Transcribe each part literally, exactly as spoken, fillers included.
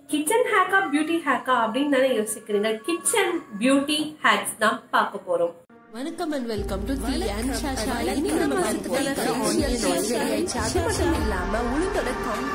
Kitchen ஹேக்கா beauty ஹேக்கா அப்படின்னு தானே யோசிக்கிறீங்க. கிச்சன் பியூட்டி ஹேக்ஸ் தான் பார்க்க போறோம். வணக்கம் and welcome to the and ஷாஷா. இன்னைக்கு நம்ம மாசத்துக்கான அது மட்டும் இல்லாம உளுந்தோட கம்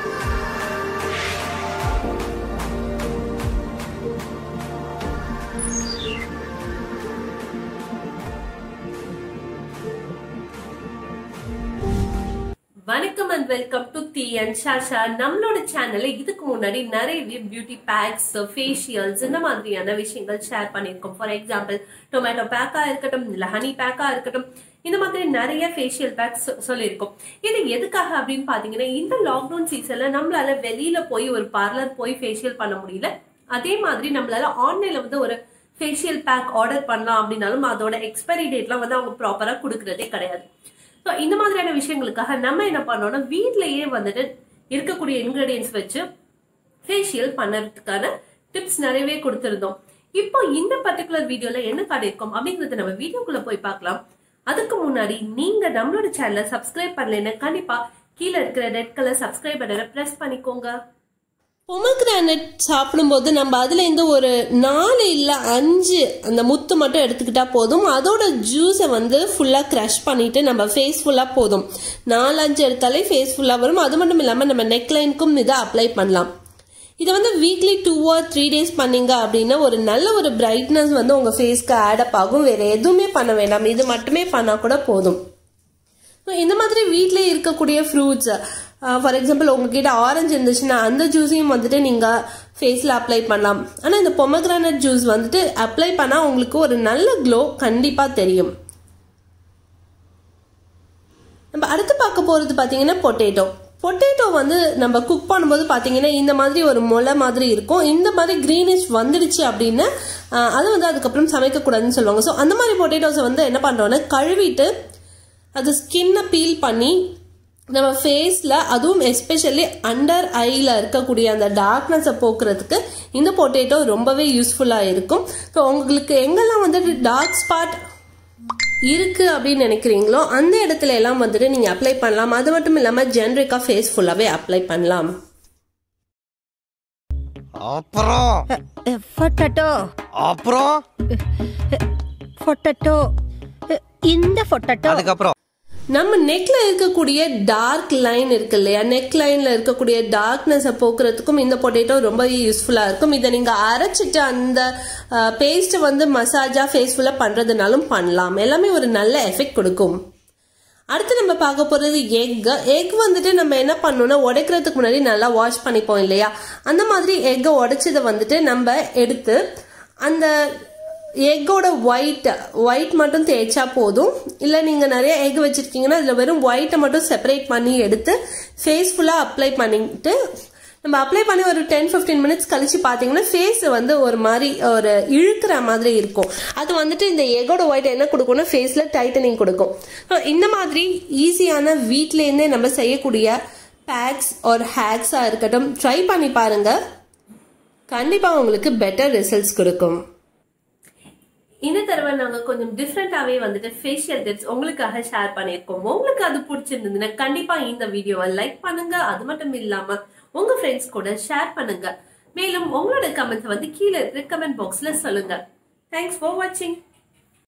வணக்கம் and welcome to the and ஷாஷா. நம்மளோட சேனல்ல இதுக்கு முன்னாடி நிறைய பியூட்டி பேக்ஸ், ஃபேஷியல்ஸ் இந்த மாதிரியான விஷயங்கள் ஷேர் பண்ணியிருக்கோம். ஃபார் எக்ஸாம்பிள் டொமேட்டோ பேக்கா இருக்கட்டும், இல்ல ஹனி பேக்கா இருக்கட்டும், இந்த மாதிரி நிறைய ஃபேஷியல் பேக்ஸ் சொல்லியிருக்கோம். இது எதுக்காக அப்படின்னு பாத்தீங்கன்னா, இந்த லாக்டவுன் சீசன்ல நம்மளால வெளியில போய் ஒரு பார்லர் போய் ஃபேஷியல் பண்ண முடியல. அதே மாதிரி நம்மளால ஆன்லைன்ல வந்து ஒரு ஃபேஷியல் பேக் ஆர்டர் பண்ணலாம் அப்படின்னாலும் அதோட எக்ஸ்பைரி டேட்லாம் வந்து அவங்க ப்ராப்பரா கொடுக்கறதே கிடையாது. ஸோ இந்த மாதிரியான விஷயங்களுக்காக நம்ம என்ன பண்ணோம்னா, வீட்லயே வந்துட்டு இருக்கக்கூடிய இன்கிரீடியன்ஸ் வச்சு ஃபேஷியல் பண்ணறதுக்கான டிப்ஸ் நிறையவே கொடுத்துருந்தோம். இப்போ இந்த பர்டிகுலர் வீடியோல என்ன காட்டியிருக்கோம் அப்படிங்கறத நம்ம வீடியோக்குள்ள போய் பார்க்கலாம். அதுக்கு முன்னாடி நீங்க நம்மளோட சேனலை சப்ஸ்கிரைப் பண்ணலைன்னா கண்டிப்பா கீழே இருக்கிற ரெட் கலர் சப்ஸ்கிரைப் பட்டனை பிரஸ் பண்ணிக்கோங்க. பொமக்ரானட் சாப்பிடும்போது நம்ம அதுல இருந்து ஒரு நாலு இல்ல அஞ்சு அந்த முத்து மட்டும் எடுத்துக்கிட்டா போதும். அதோட ஜூஸை வந்து ஃபுல்லா கிரஷ் பண்ணிட்டு நம்ம ஃபேஸ் ஃபுல்லா போதும் நாலு அஞ்சு எடுத்தாலே ஃபேஸ் ஃபுல்லா வரும். அது மட்டும் இல்லாம நம்ம நெக் லைனுக்கும் இதை அப்ளை பண்ணலாம். இதை வந்து weekly two or three days பண்ணீங்க அப்படின்னா ஒரு நல்ல ஒரு பிரைட்னஸ் வந்து உங்க ஃபேஸ்க்கு ஆட் அப் ஆகும். வேற எதுவுமே பண்ண வேண்டாம், இது மட்டுமே பண்ணா கூட போதும். இந்த மாதிரி வீட்டிலே இருக்கக்கூடிய ஃப்ரூட்ஸ், ஃபார் எக்ஸாம்பிள் உங்ககிட்ட ஆரஞ்சு இருந்துச்சுன்னா அந்த ஜூஸையும் வந்துட்டு நீங்க ஃபேஸ்ல அப்ளை பண்ணலாம். ஆனா இந்த பொமக்ரானட் ஜூஸ் வந்துட்டு அப்ளை பண்ணா உங்களுக்கு ஒரு நல்ல க்ளோ கண்டிப்பா தெரியும். நம்ம அடுத்து பார்க்க போறது பாத்தீங்கன்னா பொட்டேட்டோ. பொட்டேட்டோ வந்து நம்ம குக் பண்ணும்போது பாத்தீங்கன்னா இந்த மாதிரி ஒரு முளை மாதிரி இருக்கும். இந்த மாதிரி கிரீனிஷ் வந்துடுச்சு அப்படின்னு அது வந்து அதுக்கப்புறம் சமைக்க கூடாதுன்னு சொல்லுவாங்க. ஸோ அந்த மாதிரி பொட்டேட்டோஸை வந்து என்ன பண்றோம்னா கழுவிட்டு அது ஸ்கின்னை பீல் பண்ணி நம்ம ஃபேஸில், அதுவும் எஸ்பெஷலி அண்டர் ஐல இருக்கக்கூடிய அந்த டார்க்னஸை போக்குறதுக்கு இந்த பொட்டேட்டோ ரொம்பவே யூஸ்ஃபுல்லாக இருக்கும். ஸோ உங்களுக்கு எங்கெல்லாம் வந்துட்டு டார்க் ஸ்பாட் இருக்கு அப்படின்னு நினைக்கிறீங்களோ அந்த இடத்துல எல்லாம் வந்துட்டு நீங்க அப்ளை பண்ணலாம். அது மட்டும் இல்லாம ஜெனரிக்கா ஃபேஸ் ஃபுல்லாவே அப்ளை பண்ணலாம். அப்புறம் பொட்டேட்டோ அப்புறம் பொட்டேட்டோ இந்த பொட்டேட்டோ அதுக்கப்புறம் நம்ம நெக்ல இருக்கக்கூடிய டார்க் லைன் இருக்கு இல்லையா, நெக் லைன்ல இருக்கக்கூடிய டார்க்னஸை போக்குறதுக்கும் இந்த பொட்டேட்டோ ரொம்ப யூஸ்ஃபுல்லா இருக்கும். இதை நீங்க அரைச்சிட்டு அந்த பேஸ்ட் வந்து மசாஜா ஃபேஸ் ஃபுல்லா பண்றதுனாலும் பண்ணலாம். எல்லாமே ஒரு நல்ல எஃபெக்ட் கொடுக்கும். அடுத்து நம்ம பார்க்க போறது எக். எக் வந்துட்டு நம்ம என்ன பண்ணணும்னா உடைக்கிறதுக்கு முன்னாடி நல்லா வாஷ் பண்ணிப்போம் இல்லையா, அந்த மாதிரி எக்கை உடைச்சதை வந்துட்டு நம்ம எடுத்து அந்த எக்கோட ஒயிட் ஒயிட் மட்டும் தேய்ச்சா போதும். இல்லை நீங்கள் நிறைய எக் வச்சிருக்கீங்கன்னா அதில் வெறும் ஒயிட்டை மட்டும் செப்பரேட் பண்ணி எடுத்து ஃபேஸ் ஃபுல்லாக அப்ளை பண்ணிட்டு நம்ம அப்ளை பண்ணி ஒரு டென் ஃபிஃப்டீன் மினிட்ஸ் கழிச்சு பார்த்தீங்கன்னா ஃபேஸ் வந்து ஒரு மாதிரி ஒரு இழுக்கிற மாதிரி இருக்கும். அது வந்துட்டு இந்த எக்கோட ஒயிட் என்ன கொடுக்கும்னா ஃபேஸில் டைட்டனிங் கொடுக்கும். இந்த மாதிரி ஈஸியான வீட்டிலேருந்தே நம்ம செய்யக்கூடிய பேக்ஸ் ஒரு ஹேக்ஸாக இருக்கட்டும் ட்ரை பண்ணி பாருங்க, கண்டிப்பாக உங்களுக்கு பெட்டர் ரிசல்ட்ஸ் கொடுக்கும். இந்த தடவை நாங்க கொஞ்சம் டிஃப்ரெண்டாவே வந்துட்டு ஃபேஷியல் டிப்ஸ் உங்களுக்காக ஷேர் பண்ணியிருக்கோம். உங்களுக்கு அது பிடிச்சிருந்ததுன்னா கண்டிப்பா இந்த வீடியோவை லைக் பண்ணுங்க. அது மட்டும் இல்லாம உங்க ஃப்ரெண்ட்ஸ் கூட ஷேர் பண்ணுங்க. மேலும் உங்களோட கமெண்ட்ஸ் வந்து கீழே இருக்கிற கமெண்ட் பாக்ஸ்ல சொல்லுங்க. தேங்க்ஸ் ஃபார் வாட்சிங்.